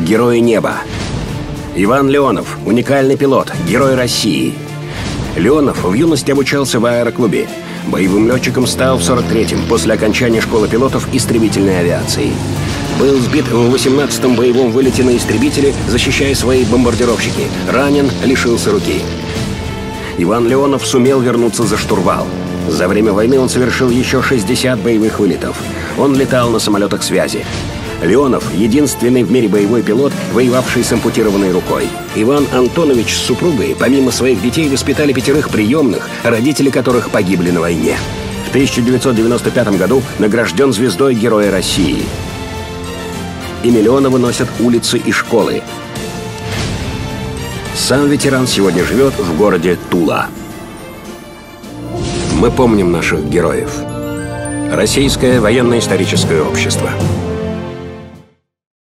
Герои неба. Иван Леонов, уникальный пилот, герой России. Леонов в юности обучался в аэроклубе. Боевым летчиком стал в 43-м, после окончания школы пилотов истребительной авиации. Был сбит в 18-м боевом вылете на истребителе, защищая свои бомбардировщики. Ранен, лишился руки. Иван Леонов сумел вернуться за штурвал. За время войны он совершил еще 60 боевых вылетов. Он летал на самолетах связи. Леонов — единственный в мире боевой пилот, воевавший с ампутированной рукой. Иван Антонович с супругой, помимо своих детей, воспитали 5 приемных, родители которых погибли на войне. В 1995 году награжден звездой Героя России. Имя Леонова носят улицы и школы. Сам ветеран сегодня живет в городе Тула. Мы помним наших героев. Российское военно-историческое общество.